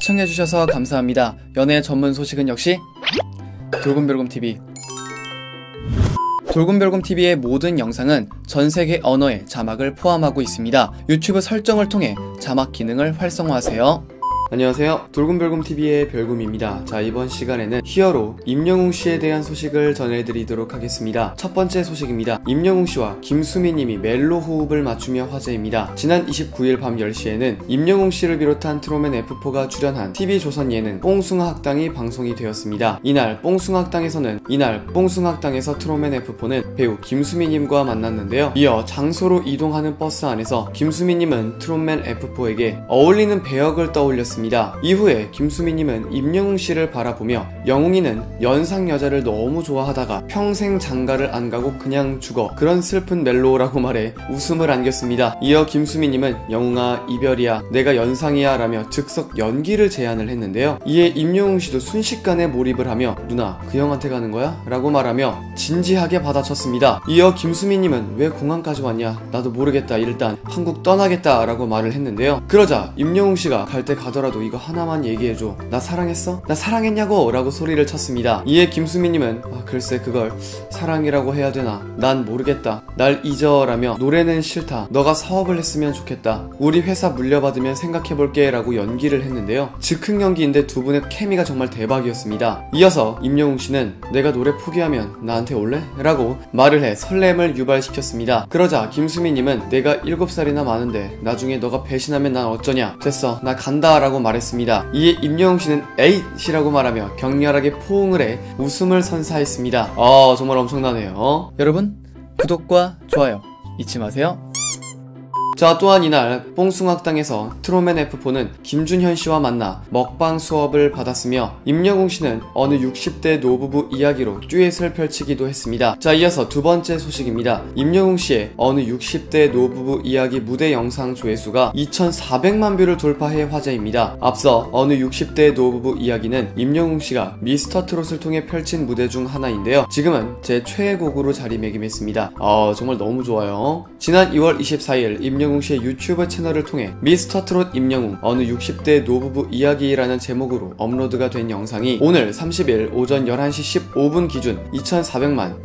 시청해주셔서 감사합니다. 연애 전문 소식은 역시 돌곰별곰TV. 돌곰별곰TV의 모든 영상은 전세계 언어의 자막을 포함하고 있습니다. 유튜브 설정을 통해 자막 기능을 활성화하세요. 안녕하세요. 돌곰별곰TV의 별곰입니다. 자, 이번 시간에는 히어로 임영웅씨에 대한 소식을 전해드리도록 하겠습니다. 첫 번째 소식입니다. 임영웅씨와 김수미님이 멜로 호흡을 맞추며 화제입니다. 지난 29일 밤 10시에는 임영웅씨를 비롯한 트롯맨 F4가 출연한 TV조선 예능 뽕숭아학당이 방송이 되었습니다. 이날 뽕숭아학당에서 트롯맨 F4는 배우 김수미님과 만났는데요. 이어 장소로 이동하는 버스 안에서 김수미님은 트롯맨 F4에게 어울리는 배역을 떠올렸습니다. 이후에 김수미님은 임영웅씨를 바라보며 영웅이는 연상 여자를 너무 좋아하다가 평생 장가를 안 가고 그냥 죽어, 그런 슬픈 멜로라고 말해 웃음을 안겼습니다. 이어 김수미님은 영웅아 이별이야, 내가 연상이야 라며 즉석 연기를 제안을 했는데요. 이에 임영웅씨도 순식간에 몰입을 하며 누나 그 형한테 가는 거야? 라고 말하며 진지하게 받아쳤습니다. 이어 김수미님은 왜 공항까지 왔냐, 나도 모르겠다, 일단 한국 떠나겠다 라고 말을 했는데요. 그러자 임영웅씨가 갈 때 가더라도 이거 하나만 얘기해줘, 나 사랑했어? 나 사랑했냐고? 라고 소리를 쳤습니다. 이에 김수미님은 글쎄 그걸 사랑이라고 해야 되나, 난 모르겠다, 날 잊어 라며 노래는 싫다, 너가 사업을 했으면 좋겠다, 우리 회사 물려받으면 생각해볼게 라고 연기를 했는데요. 즉흥 연기인데 두 분의 케미가 정말 대박이었습니다. 이어서 임영웅씨는 내가 노래 포기하면 나한테 올래? 라고 말을 해 설렘을 유발시켰습니다. 그러자 김수미님은 내가 7살이나 많은데 나중에 너가 배신하면 난 어쩌냐, 됐어 나 간다 라고 말했습니다. 이에 임영웅씨는 에잇이라고 말하며 격렬하게 포옹을 해 웃음을 선사했습니다. 정말 엄청나네요. 여러분 구독과 좋아요 잊지 마세요. 자, 또한 이날 뽕숭아학당에서 트롯맨 F4는 김준현씨와 만나 먹방 수업을 받았으며 임영웅씨는 어느 60대 노부부 이야기로 듀엣을 펼치기도 했습니다. 자, 이어서 두 번째 소식입니다. 임영웅씨의 어느 60대 노부부 이야기 무대 영상 조회수가 2,400만 뷰를 돌파해 화제입니다. 앞서 어느 60대 노부부 이야기는 임영웅씨가 미스터트롯을 통해 펼친 무대 중 하나인데요. 지금은 제 최애곡으로 자리매김했습니다. 정말 너무 좋아요. 지난 2월 24일 임영웅씨의 유튜브 채널을 통해 미스터트롯 임영웅 어느 60대 노부부 이야기라는 제목으로 업로드가 된 영상이 오늘 30일 오전 11시 15분 기준 2,400만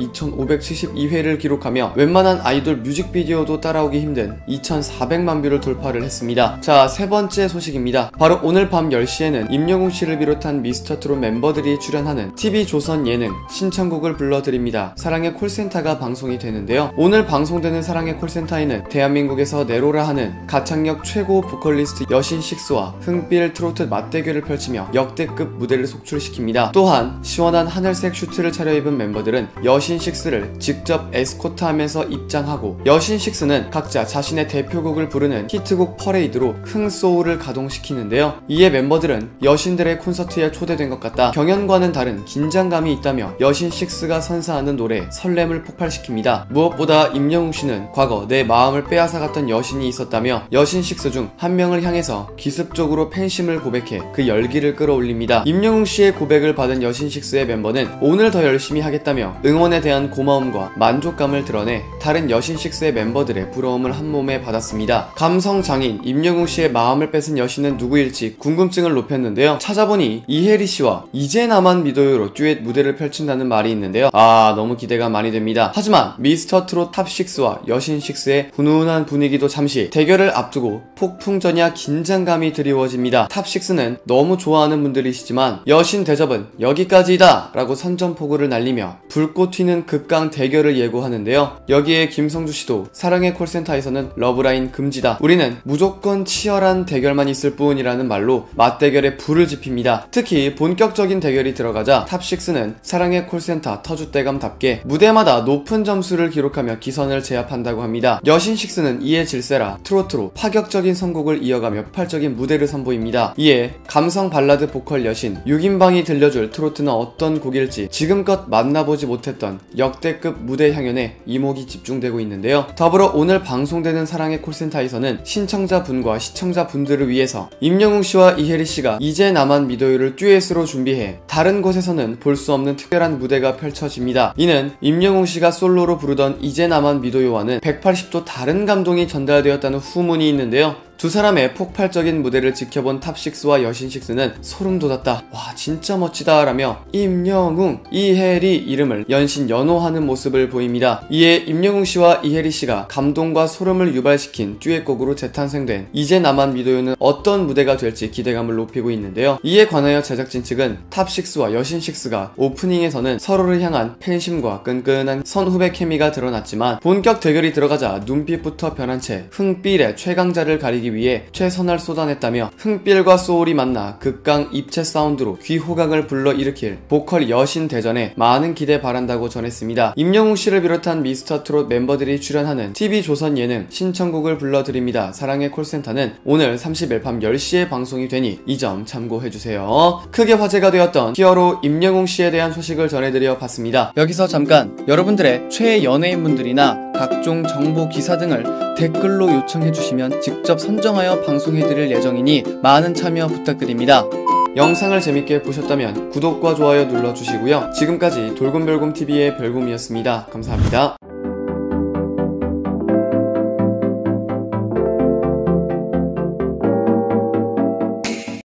2,572회를 기록하며 웬만한 아이돌 뮤직비디오도 따라오기 힘든 2,400만 뷰를 돌파를 했습니다. 자, 세 번째 소식입니다. 바로 오늘 밤 10시에는 임영웅씨를 비롯한 미스터트롯 멤버들이 출연하는 TV조선 예능 신청곡을 불러드립니다. 사랑의 콜센터가 방송이 되는데요. 오늘 방송되는 사랑의 콜센터에는 대한민국에서 네로라 하는 가창력 최고 보컬리스트 여신6와 흥빌 트로트 맞대결을 펼치며 역대급 무대를 속출시킵니다. 또한 시원한 하늘색 슈트를 차려입은 멤버들은 여신6를 직접 에스코트하면서 입장하고 여신6는 각자 자신의 대표곡을 부르는 히트곡 퍼레이드로 흥소울을 가동시키는데요. 이에 멤버들은 여신들의 콘서트에 초대된 것 같다, 경연과는 다른 긴장감이 있다며 여신6가 선사하는 노래 설렘을 폭발시킵니다. 무엇보다 임영웅씨는 과거 내 마음을 빼앗아갔던 여신이 있었다며 여신6 중 한 명을 향해서 기습적으로 팬심을 고백해 그 열기를 끌어올립니다. 임영웅씨의 고백을 받은 여신6의 멤버는 오늘 더 열심히 하겠다며 응원에 대한 고마움과 만족감을 드러내 다른 여신6의 멤버들의 부러움을 한몸에 받았습니다. 감성장인 임영웅씨의 마음을 뺏은 여신은 누구일지 궁금증을 높였는데요. 찾아보니 이혜리씨와 이제 나만 믿어요로 듀엣 무대를 펼친다는 말이 있는데요. 너무 기대가 많이 됩니다. 하지만 미스터트롯 탑6와 여신6의 훈훈한 분위기도 잠시 대결을 앞두고 폭풍전야 긴장감이 드리워집니다. 탑6는 너무 좋아하는 분들이시지만 여신 대접은 여기까지다 라고 선전포고를 날리며 불꽃 튀는 극강 대결을 예고하는데요. 여기에 김성주씨도 사랑의 콜센터에서는 러브라인 금지다, 우리는 무조건 치열한 대결만 있을 뿐이라는 말로 맞대결에 불을 지핍니다. 특히 본격적인 대결이 들어가자 탑6는 사랑의 콜센터 터줏대감답게 무대마다 높은 점수를 기록하며 기선을 제압한다고 합니다. 여신6는 이에 질세라 트로트로 파격적인 선곡을 이어가며 폭발적인 무대를 선보입니다. 이에 감성 발라드 보컬 여신 6인방이 들려줄 트로트는 어떤 곡일지 지금껏 만나보지 못했던 역대급 무대 향연에 이목이 집중되고 있는데요. 더불어 오늘 방송되는 사랑의 콜센터에서는 신청자분과 시청자분들을 위해서 임영웅씨와 이혜리씨가 이제 나만 믿어요를 듀엣으로 준비해 다른 곳에서는 볼 수 없는 특별한 무대가 펼쳐집니다. 이는 임영웅씨가 솔로로 부르던 이제 나만 믿어요와는 180도 다른 감동이 전달되었다는 후문이 있는데요. 두 사람의 폭발적인 무대를 지켜본 탑6와 여신6는 소름 돋았다. 와 진짜 멋지다 라며 임영웅, 이혜리 이름을 연신 연호하는 모습을 보입니다. 이에 임영웅 씨와 이혜리 씨가 감동과 소름을 유발시킨 듀엣곡으로 재탄생된 이제 나만 믿어요는 어떤 무대가 될지 기대감을 높이고 있는데요. 이에 관하여 제작진 측은 탑6와 여신6가 오프닝에서는 서로를 향한 팬심과 끈끈한 선후배 케미가 드러났지만 본격 대결이 들어가자 눈빛부터 변한 채 흥삘의 최강자를 가리기 위해 최선을 쏟아냈다며 흥삘과 소울이 만나 극강 입체 사운드로 귀호강을 불러일으킬 보컬 여신 대전에 많은 기대 바란다고 전했습니다. 임영웅 씨를 비롯한 미스터트롯 멤버들이 출연하는 TV조선 예능 신청곡을 불러드립니다. 사랑의 콜센터는 오늘 30일 밤 10시에 방송이 되니 이 점 참고해주세요. 크게 화제가 되었던 히어로 임영웅 씨에 대한 소식을 전해드려 봤습니다. 여기서 잠깐 여러분들의 최애 연예인분들이나 각종 정보 기사 등을 댓글로 요청해주시면 직접 선정하여 방송해드릴 예정이니 많은 참여 부탁드립니다. 영상을 재밌게 보셨다면 구독과 좋아요 눌러주시고요. 지금까지 돌곰별곰TV의 별곰이었습니다. 감사합니다.